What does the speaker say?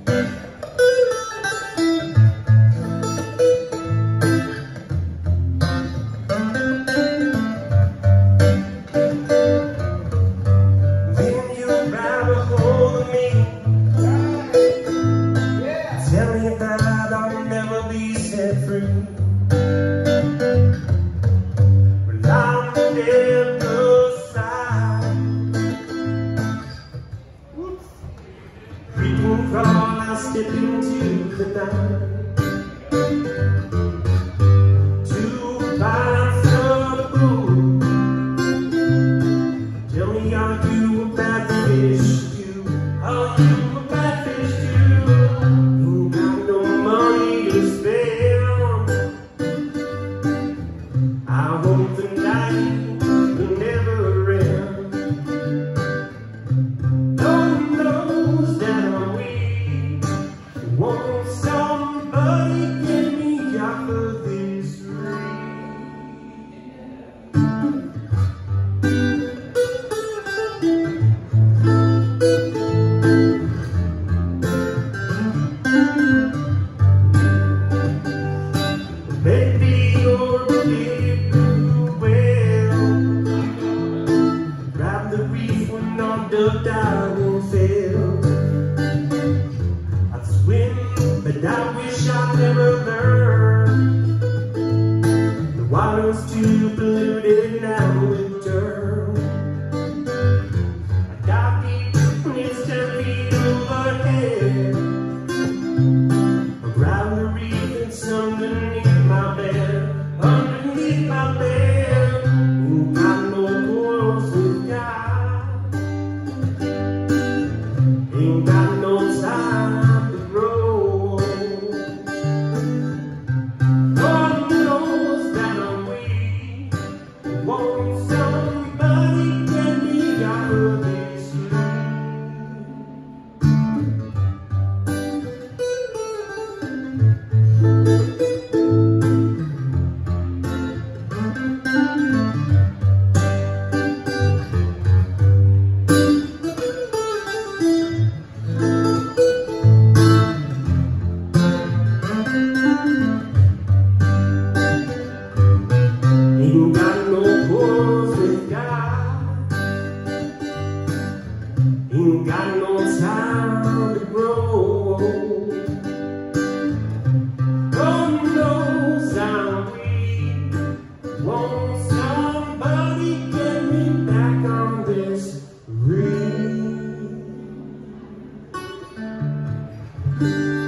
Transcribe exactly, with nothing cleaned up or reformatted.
Step into the night to find some food. Tell me, are you a bad fish too? Are you a bad fish too? Ain't got no money to spend. I hope the night will never end. No one knows that I'm weak. Won't somebody get me off of this maybe you're really well. Grab the reef when I'm ducked out and fail. I'd swim, but I wish I'd never learned. The water's too polluted now with dirt. I dive deep, it's ten feet overhead. I grab the reef that's underneath my bed, underneath my bed. Ain't got no corals with God. Ain't got no time. Won't somebody get me out of this ain't got no corals with God. Ain't got no time to grow. God knows I'm weak. Won't somebody get me back on this reef?